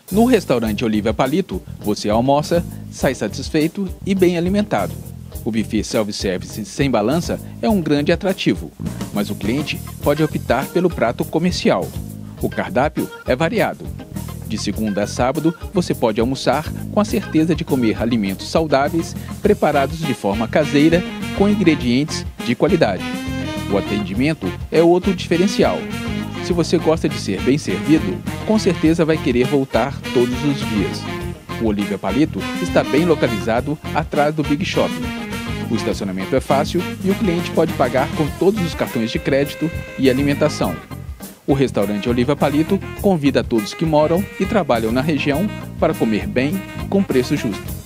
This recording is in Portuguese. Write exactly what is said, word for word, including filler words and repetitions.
No restaurante Olívia Palito, você almoça, sai satisfeito e bem alimentado. O buffet self-service sem balança é um grande atrativo, mas o cliente pode optar pelo prato comercial. O cardápio é variado. De segunda a sábado, você pode almoçar com a certeza de comer alimentos saudáveis, preparados de forma caseira, com ingredientes de qualidade. O atendimento é outro diferencial. Se você gosta de ser bem servido, com certeza vai querer voltar todos os dias. O Olívia Palito está bem localizado atrás do Big Shopping. O estacionamento é fácil e o cliente pode pagar com todos os cartões de crédito e alimentação. O restaurante Olívia Palito convida a todos que moram e trabalham na região para comer bem com preço justo.